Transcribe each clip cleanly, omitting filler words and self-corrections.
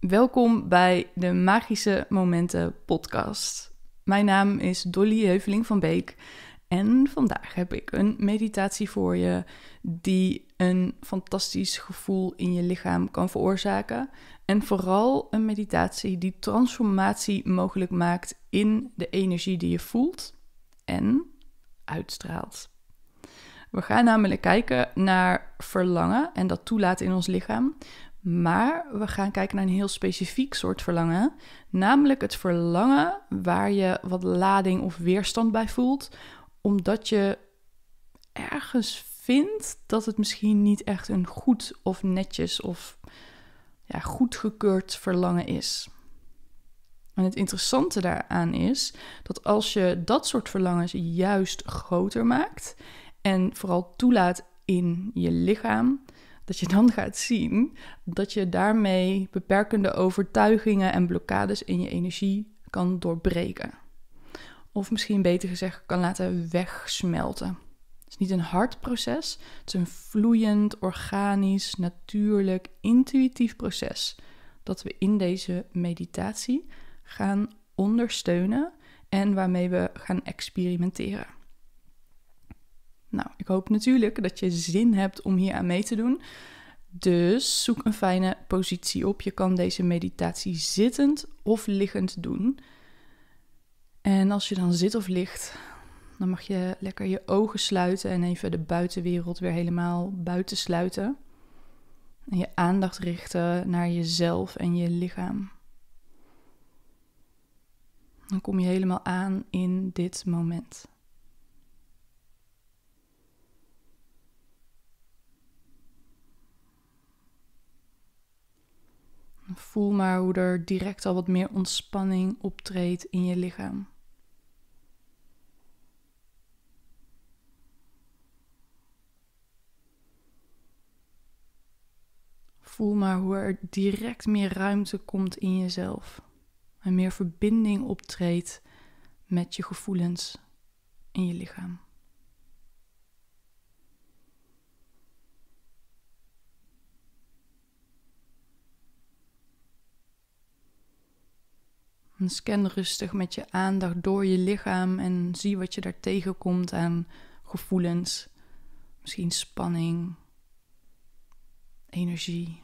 Welkom bij de Magische Momenten podcast. Mijn naam is Dolly Heuveling van Beek en vandaag heb ik een meditatie voor je die een fantastisch gevoel in je lichaam kan veroorzaken. En vooral een meditatie die transformatie mogelijk maakt in de energie die je voelt en uitstraalt. We gaan namelijk kijken naar verlangen en dat toelaten in ons lichaam. Maar we gaan kijken naar een heel specifiek soort verlangen. Namelijk het verlangen waar je wat lading of weerstand bij voelt. Omdat je ergens vindt dat het misschien niet echt een goed of netjes of goedgekeurd verlangen is. En het interessante daaraan is dat als je dat soort verlangens juist groter maakt en vooral toelaat in je lichaam, dat je dan gaat zien dat je daarmee beperkende overtuigingen en blokkades in je energie kan doorbreken. Of misschien beter gezegd kan laten wegsmelten. Het is niet een hard proces, het is een vloeiend, organisch, natuurlijk, intuïtief proces dat we in deze meditatie gaan ondersteunen en waarmee we gaan experimenteren. Nou, ik hoop natuurlijk dat je zin hebt om hier aan mee te doen. Dus zoek een fijne positie op. Je kan deze meditatie zittend of liggend doen. En als je dan zit of ligt, dan mag je lekker je ogen sluiten en even de buitenwereld weer helemaal buiten sluiten. En je aandacht richten naar jezelf en je lichaam. Dan kom je helemaal aan in dit moment. Voel maar hoe er direct al wat meer ontspanning optreedt in je lichaam. Voel maar hoe er direct meer ruimte komt in jezelf. En meer verbinding optreedt met je gevoelens in je lichaam. En scan rustig met je aandacht door je lichaam en zie wat je daar tegenkomt aan gevoelens. Misschien spanning, energie.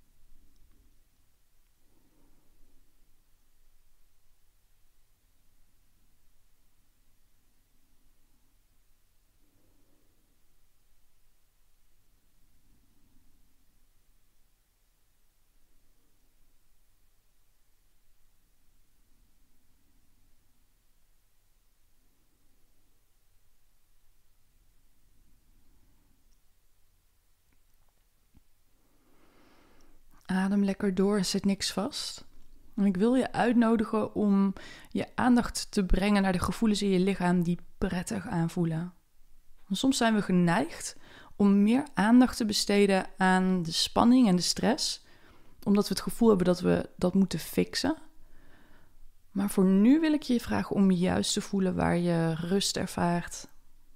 Adem lekker door en zet niks vast. En ik wil je uitnodigen om je aandacht te brengen naar de gevoelens in je lichaam die prettig aanvoelen. Want soms zijn we geneigd om meer aandacht te besteden aan de spanning en de stress, omdat we het gevoel hebben dat we dat moeten fixen. Maar voor nu wil ik je vragen om juist te voelen waar je rust ervaart,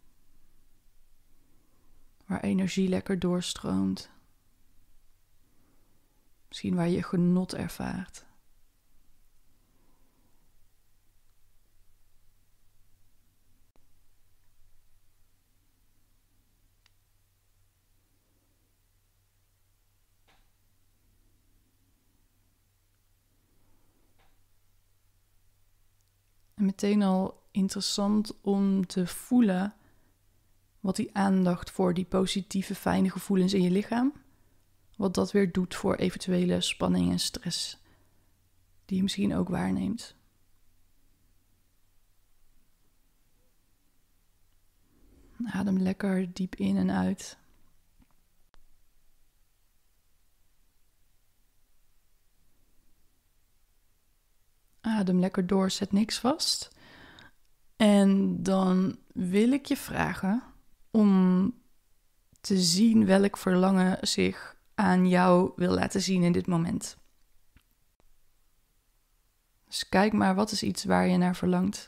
waar energie lekker doorstroomt. Misschien waar je genot ervaart. En meteen al interessant om te voelen wat die aandacht voor die positieve, fijne gevoelens in je lichaam, wat dat weer doet voor eventuele spanning en stress die je misschien ook waarneemt. Adem lekker diep in en uit. Adem lekker door, zet niks vast. En dan wil ik je vragen om te zien welk verlangen zich aan jou wil laten zien in dit moment. Dus kijk maar, wat is iets waar je naar verlangt?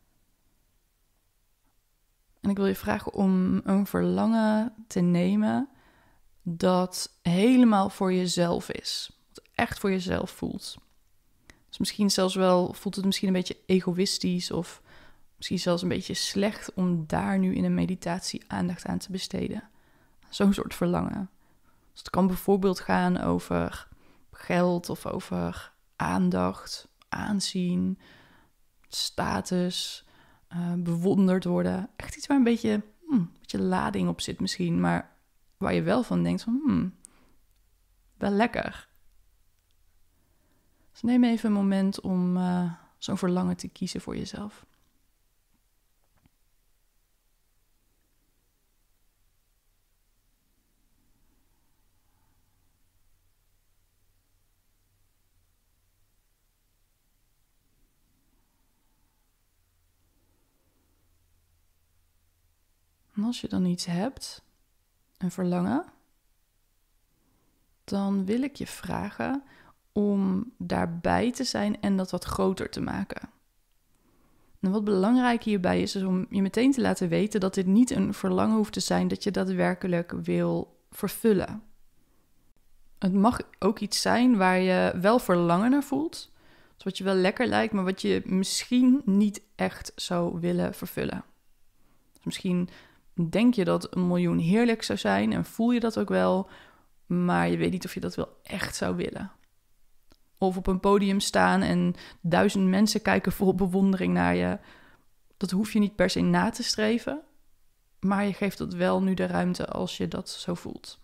En ik wil je vragen om een verlangen te nemen dat helemaal voor jezelf is. Wat echt voor jezelf voelt. Dus misschien zelfs wel voelt het misschien een beetje egoïstisch of misschien zelfs een beetje slecht om daar nu in een meditatie aandacht aan te besteden. Zo'n soort verlangen. Dus het kan bijvoorbeeld gaan over geld of over aandacht, aanzien, status, bewonderd worden. Echt iets waar een beetje lading op zit misschien, maar waar je wel van denkt van, wel lekker. Dus neem even een moment om zo'n verlangen te kiezen voor jezelf. En als je dan iets hebt, een verlangen, dan wil ik je vragen om daarbij te zijn en dat wat groter te maken. En wat belangrijk hierbij is om je meteen te laten weten dat dit niet een verlangen hoeft te zijn dat je daadwerkelijk wil vervullen. Het mag ook iets zijn waar je wel verlangen naar voelt, dus wat je wel lekker lijkt, maar wat je misschien niet echt zou willen vervullen. Dus misschien denk je dat 1 miljoen heerlijk zou zijn en voel je dat ook wel, maar je weet niet of je dat wel echt zou willen. Of op een podium staan en 1000 mensen kijken vol bewondering naar je. Dat hoef je niet per se na te streven, maar je geeft het wel nu de ruimte als je dat zo voelt.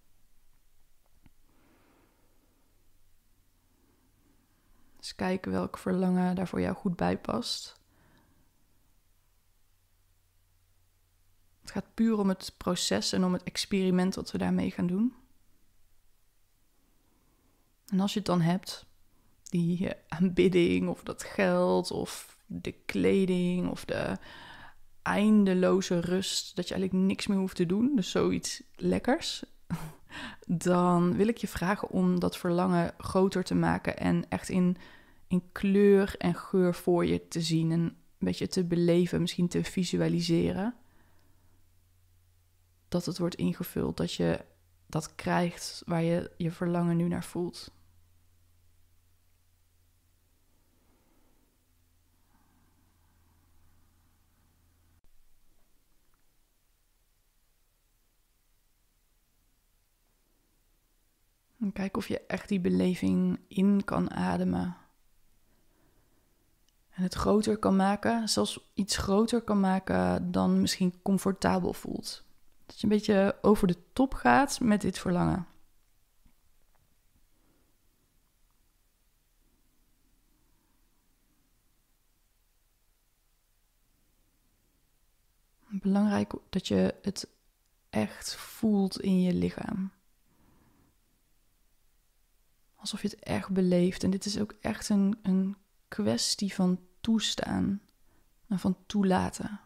Dus kijk welk verlangen daar voor jou goed bij past. Het gaat puur om het proces en om het experiment wat we daarmee gaan doen. En als je het dan hebt, die aanbidding of dat geld of de kleding of de eindeloze rust, dat je eigenlijk niks meer hoeft te doen, dus zoiets lekkers, dan wil ik je vragen om dat verlangen groter te maken en echt in kleur en geur voor je te zien en een beetje te beleven, misschien te visualiseren. Dat het wordt ingevuld, dat je dat krijgt waar je je verlangen nu naar voelt. En kijk of je echt die beleving in kan ademen. En het groter kan maken, zelfs iets groter kan maken dan misschien comfortabel voelt. Dat je een beetje over de top gaat met dit verlangen. Belangrijk dat je het echt voelt in je lichaam. Alsof je het echt beleeft. En dit is ook echt een kwestie van toestaan en van toelaten.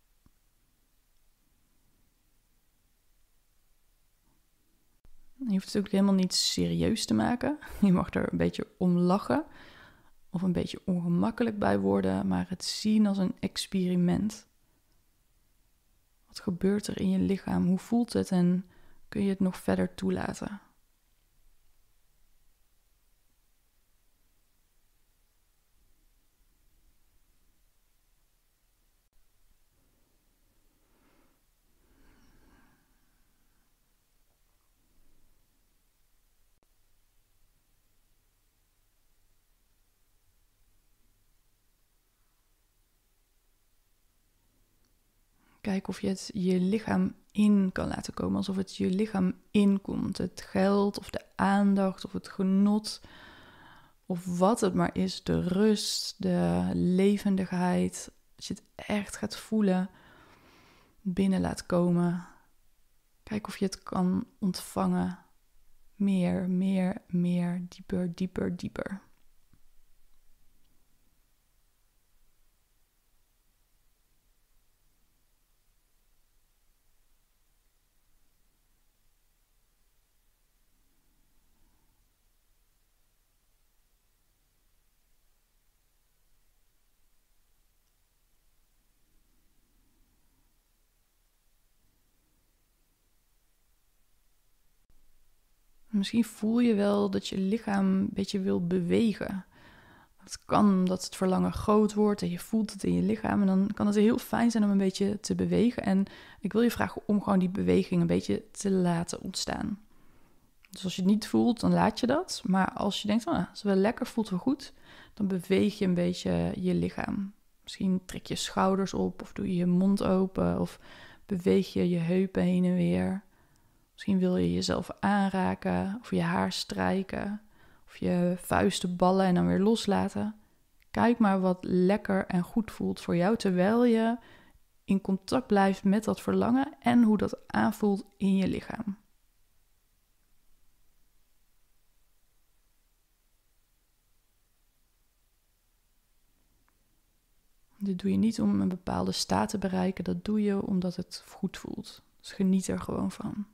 Je hoeft het ook helemaal niet serieus te maken. Je mag er een beetje om lachen of een beetje ongemakkelijk bij worden, maar het zien als een experiment. Wat gebeurt er in je lichaam? Hoe voelt het en kun je het nog verder toelaten? Kijk of je het je lichaam in kan laten komen, alsof het je lichaam inkomt. Het geld of de aandacht of het genot of wat het maar is, de rust, de levendigheid. Als je het echt gaat voelen, binnen laat komen. Kijk of je het kan ontvangen. Meer, meer, meer, dieper, dieper, dieper. Misschien voel je wel dat je lichaam een beetje wil bewegen. Het kan omdat het verlangen groot wordt en je voelt het in je lichaam. En dan kan het heel fijn zijn om een beetje te bewegen. En ik wil je vragen om gewoon die beweging een beetje te laten ontstaan. Dus als je het niet voelt, dan laat je dat. Maar als je denkt, het is wel lekker, voelt wel goed, dan beweeg je een beetje je lichaam. Misschien trek je schouders op of doe je je mond open of beweeg je je heupen heen en weer. Misschien wil je jezelf aanraken of je haar strijken of je vuisten ballen en dan weer loslaten. Kijk maar wat lekker en goed voelt voor jou, terwijl je in contact blijft met dat verlangen en hoe dat aanvoelt in je lichaam. Dit doe je niet om een bepaalde staat te bereiken, dat doe je omdat het goed voelt. Dus geniet er gewoon van.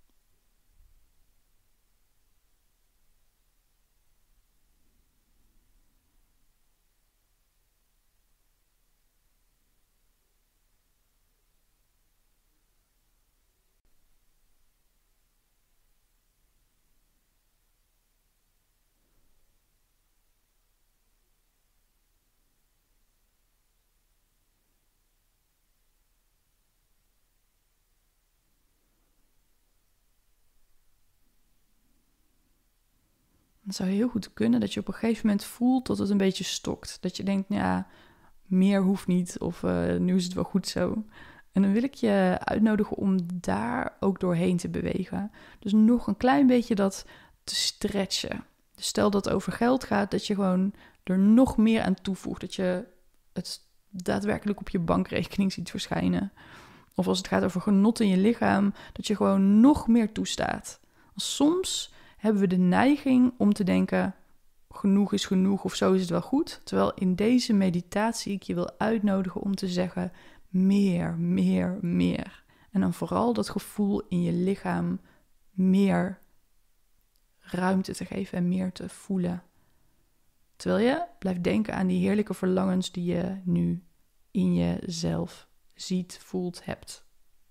Het zou heel goed kunnen dat je op een gegeven moment voelt dat het een beetje stokt. Dat je denkt, ja, meer hoeft niet of nu is het wel goed zo. En dan wil ik je uitnodigen om daar ook doorheen te bewegen. Dus nog een klein beetje dat te stretchen. Dus stel dat het over geld gaat, dat je gewoon er nog meer aan toevoegt. Dat je het daadwerkelijk op je bankrekening ziet verschijnen. Of als het gaat over genot in je lichaam, dat je gewoon nog meer toestaat. Soms hebben we de neiging om te denken, genoeg is genoeg of zo is het wel goed. Terwijl in deze meditatie ik je wil uitnodigen om te zeggen, meer, meer, meer. En dan vooral dat gevoel in je lichaam meer ruimte te geven en meer te voelen. Terwijl je blijft denken aan die heerlijke verlangens die je nu in jezelf ziet, voelt, hebt.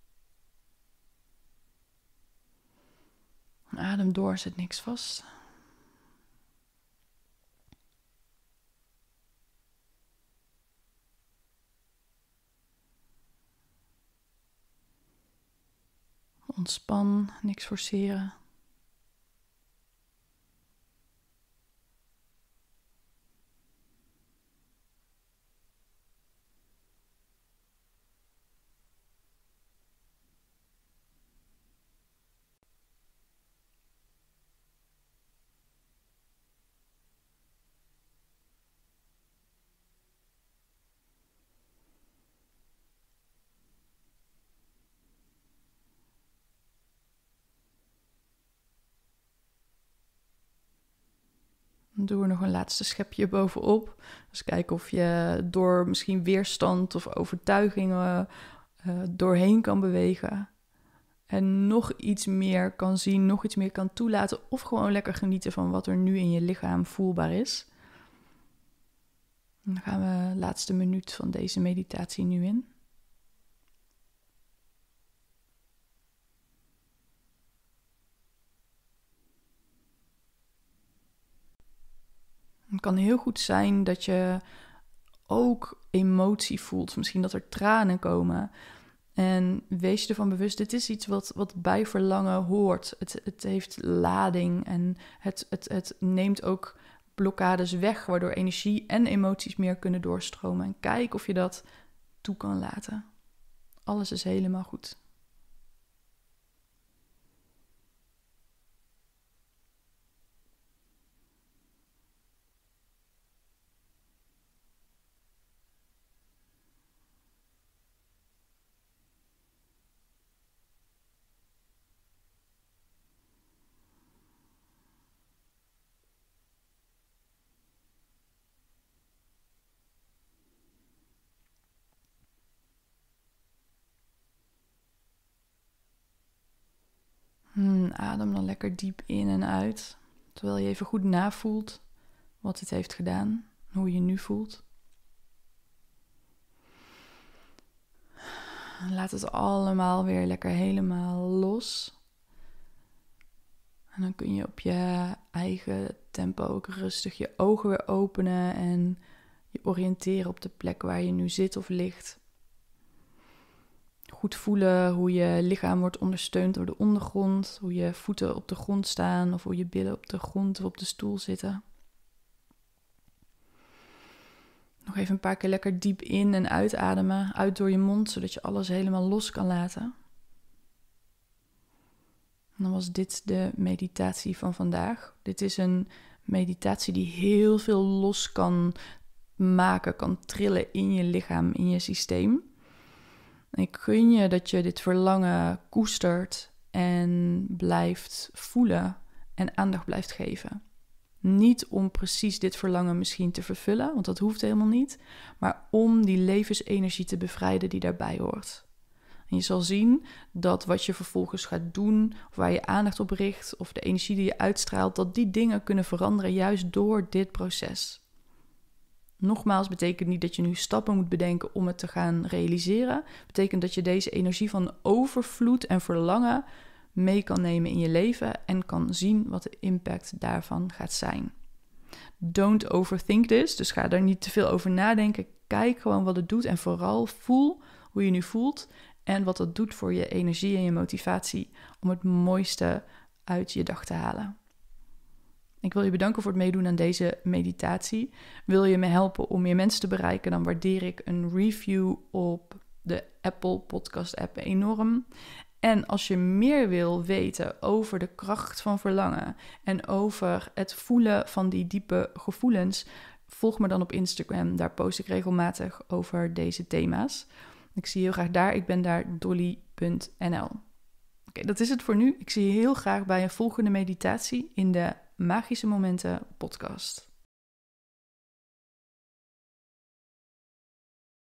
Adem door, zet niks vast. Ontspan, niks forceren. Doe er nog een laatste schepje bovenop. Dus kijk of je door misschien weerstand of overtuigingen doorheen kan bewegen. En nog iets meer kan zien, nog iets meer kan toelaten. Of gewoon lekker genieten van wat er nu in je lichaam voelbaar is. Dan gaan we de laatste minuut van deze meditatie nu in. Het kan heel goed zijn dat je ook emotie voelt. Misschien dat er tranen komen. En wees je ervan bewust, dit is iets wat bij verlangen hoort. Het heeft lading en het neemt ook blokkades weg, waardoor energie en emoties meer kunnen doorstromen. En kijk of je dat toe kan laten. Alles is helemaal goed. Adem dan lekker diep in en uit, terwijl je even goed navoelt wat het heeft gedaan, hoe je je nu voelt. Laat het allemaal weer lekker helemaal los. En dan kun je op je eigen tempo ook rustig je ogen weer openen en je oriënteren op de plek waar je nu zit of ligt. Goed voelen hoe je lichaam wordt ondersteund door de ondergrond, hoe je voeten op de grond staan of hoe je billen op de grond of op de stoel zitten. Nog even een paar keer lekker diep in- en uitademen, uit door je mond, zodat je alles helemaal los kan laten. En dan was dit de meditatie van vandaag. Dit is een meditatie die heel veel los kan maken, kan trillen in je lichaam, in je systeem. En ik gun je dat je dit verlangen koestert en blijft voelen en aandacht blijft geven. Niet om precies dit verlangen misschien te vervullen, want dat hoeft helemaal niet, maar om die levensenergie te bevrijden die daarbij hoort. En je zal zien dat wat je vervolgens gaat doen, of waar je aandacht op richt, of de energie die je uitstraalt, dat die dingen kunnen veranderen juist door dit proces. Nogmaals, betekent niet dat je nu stappen moet bedenken om het te gaan realiseren. Betekent dat je deze energie van overvloed en verlangen mee kan nemen in je leven en kan zien wat de impact daarvan gaat zijn. Don't overthink this, dus ga daar niet te veel over nadenken. Kijk gewoon wat het doet en vooral voel hoe je nu voelt en wat dat doet voor je energie en je motivatie om het mooiste uit je dag te halen. Ik wil je bedanken voor het meedoen aan deze meditatie. Wil je me helpen om meer mensen te bereiken, dan waardeer ik een review op de Apple Podcast app enorm. En als je meer wil weten over de kracht van verlangen en over het voelen van die diepe gevoelens, volg me dan op Instagram. Daar post ik regelmatig over deze thema's. Ik zie je heel graag daar. Ik ben daar dolly.nl. Oké, dat is het voor nu. Ik zie je heel graag bij een volgende meditatie in de Magische Momenten podcast.